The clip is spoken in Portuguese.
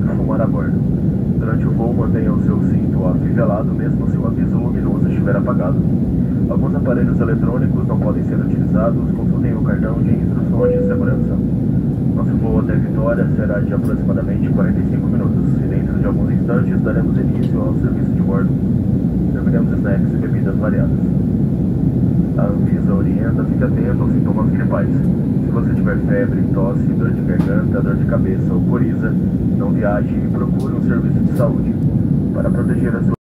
fumar a bordo. Durante o voo, mantenha o seu cinto afivelado mesmo se o aviso luminoso estiver apagado. Alguns aparelhos eletrônicos não podem ser utilizados. Consultem o cartão de instruções de segurança. Nosso voo até Vitória será de aproximadamente 45 minutos e dentro de alguns instantes daremos início ao serviço de bordo. Serviremos snacks e bebidas variadas. A Anvisa orienta, fique atento aos sintomas gripais. Se você tiver febre, tosse, dor de garganta, dor de cabeça ou coriza, não viaje e procure um serviço de saúde. Para proteger a sua